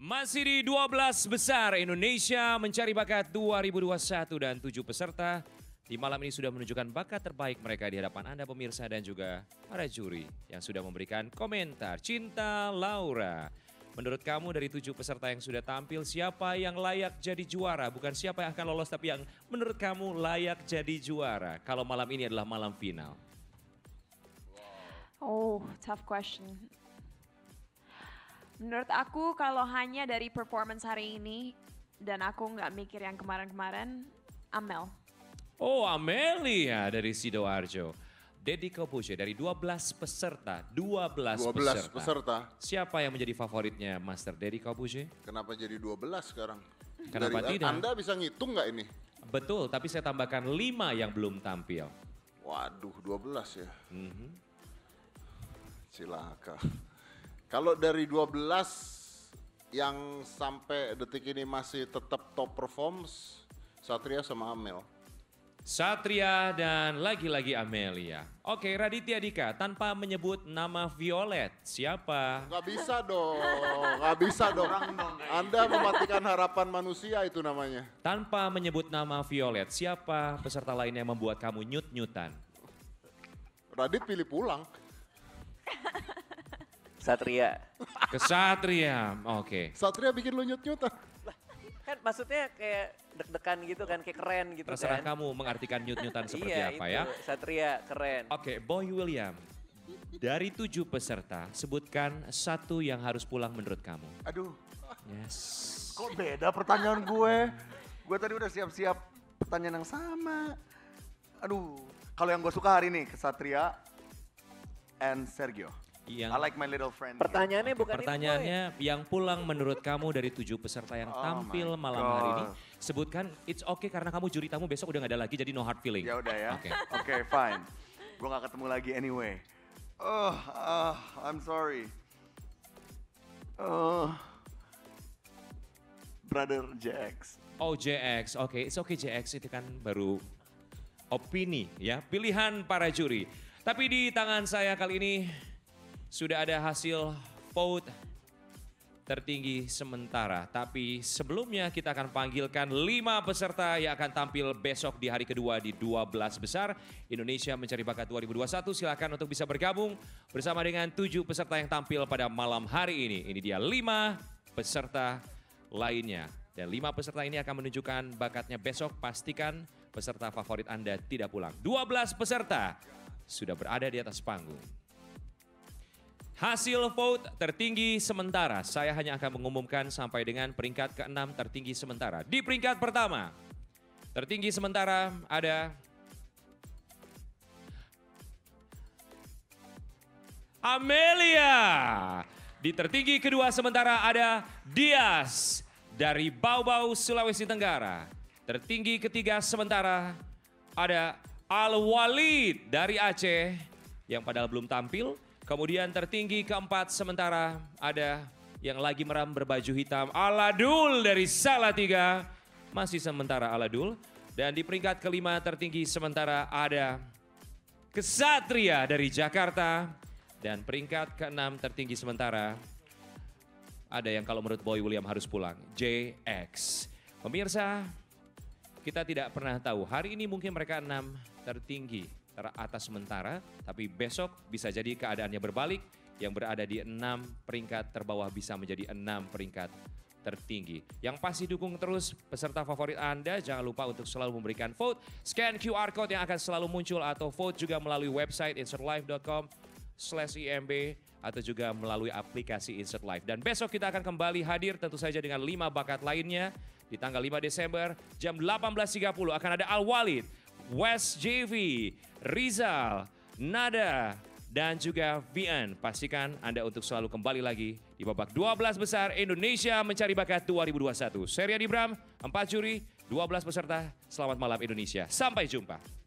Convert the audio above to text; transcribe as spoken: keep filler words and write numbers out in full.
Masih di dua belas besar Indonesia Mencari Bakat dua ribu dua puluh satu dan tujuh peserta di malam ini sudah menunjukkan bakat terbaik mereka di hadapan Anda pemirsa dan juga para juri yang sudah memberikan komentar. Cinta Laura, menurut kamu dari tujuh peserta yang sudah tampil siapa yang layak jadi juara? Bukan siapa yang akan lolos tapi yang menurut kamu layak jadi juara kalau malam ini adalah malam final. Oh, tough question. Menurut aku kalau hanya dari performance hari ini dan aku nggak mikir yang kemarin-kemarin, Amel. Oh, Amelia dari Sidoarjo. Deddy Corbuzier dari dua belas peserta, dua belas, dua belas peserta. peserta. Siapa yang menjadi favoritnya Master Deddy Corbuzier? Kenapa jadi dua belas sekarang? Kenapa Dari, tidak? Anda bisa ngitung nggak ini? Betul, tapi saya tambahkan lima yang belum tampil. Waduh, dua belas ya. Mhm. Cilaka. Kalau dari dua belas yang sampai detik ini masih tetap top performs, Satria sama Amel. Satria dan lagi-lagi Amelia. Oke, Raditya Dika tanpa menyebut nama Violet, siapa? Nggak bisa dong, nggak bisa dong. Anda mematikan harapan manusia itu namanya. Tanpa menyebut nama Violet, siapa peserta lain yang membuat kamu nyut-nyutan? Radit pilih pulang. Satria. Kesatria, oke. Satria bikin lu nyut-nyutan. Kan maksudnya kayak deg-degan gitu kan, kayak keren gitu Terserah kan. kamu mengartikan nyut-nyutan seperti iya, apa itu. ya. Satria, keren. Oke, Boy William. Dari tujuh peserta, sebutkan satu yang harus pulang menurut kamu. Aduh, Yes. kok beda pertanyaan gue? Gue tadi udah siap-siap pertanyaan yang sama. Aduh, kalau yang gue suka hari ini, Kesatria and Sergio. Yang I like my little friend. Pertanyaannya bukan Pertanyaannya yang pulang menurut kamu dari tujuh peserta yang Oh tampil my malam hari ini. God. Sebutkan it's okay karena kamu juri tamu besok udah gak ada lagi jadi no hard feeling. Ya udah ya. Oke. Oke, fine. Gue gak ketemu lagi anyway. Oh, ah, I'm sorry. Oh, Brother Jax. Oh J X, oke, it's okay J X itu kan baru opini ya, pilihan para juri. Tapi di tangan saya kali ini sudah ada hasil vote tertinggi sementara. Tapi sebelumnya kita akan panggilkan lima peserta yang akan tampil besok di hari kedua di dua belas besar. Indonesia Mencari Bakat dua ribu dua puluh satu. Silakan untuk bisa bergabung bersama dengan tujuh peserta yang tampil pada malam hari ini. Ini dia lima peserta lainnya. Dan lima peserta ini akan menunjukkan bakatnya besok. Pastikan peserta favorit Anda tidak pulang. dua belas peserta sudah berada di atas panggung. Hasil vote tertinggi sementara, saya hanya akan mengumumkan sampai dengan peringkat keenam tertinggi sementara. Di peringkat pertama, tertinggi sementara ada Amelia. Di tertinggi kedua sementara ada Dias dari Bau-Bau, Sulawesi Tenggara. Tertinggi ketiga sementara ada Al-Walid dari Aceh yang padahal belum tampil. Kemudian tertinggi keempat sementara ada yang lagi meram berbaju hitam Aladul dari Salatiga. Masih sementara Aladul. Dan di peringkat kelima tertinggi sementara ada Kesatria dari Jakarta. Dan peringkat keenam tertinggi sementara ada yang kalau menurut Boy William harus pulang, J X. Pemirsa, kita tidak pernah tahu. Hari ini mungkin mereka enam tertinggi teratas sementara, tapi besok bisa jadi keadaannya berbalik. Yang berada di enam peringkat terbawah bisa menjadi enam peringkat tertinggi. Yang pasti dukung terus peserta favorit Anda. Jangan lupa untuk selalu memberikan vote. Scan Q R code yang akan selalu muncul atau vote juga melalui website insert live dot com slash I M B atau juga melalui aplikasi Insert Live. Dan besok kita akan kembali hadir tentu saja dengan lima bakat lainnya. Di tanggal lima Desember jam delapan belas tiga puluh akan ada Al-Walid, West J V, Rizal, Nada, dan juga V N. Pastikan Anda untuk selalu kembali lagi di babak dua belas besar Indonesia Mencari Bakat dua ribu dua puluh satu. Serian Ibram, empat juri, dua belas peserta. Selamat malam Indonesia. Sampai jumpa.